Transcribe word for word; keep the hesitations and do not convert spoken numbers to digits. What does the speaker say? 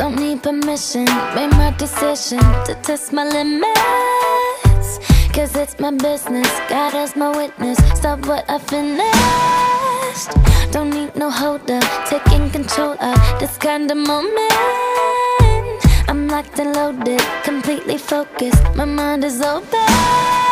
don't need permission. Made my decision to test my limits, cause it's my business, God as my witness. Stop what I finished. Don't need no holder, taking control of this kind of moment. I'm locked and loaded, completely focused, my mind is open.